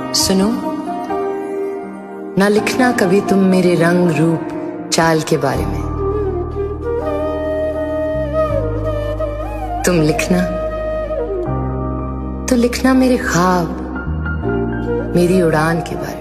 सुनो, ना लिखना कभी तुम मेरे रंग रूप चाल के बारे में। तुम लिखना तो लिखना मेरे ख्वाब, मेरी उड़ान के बारे में।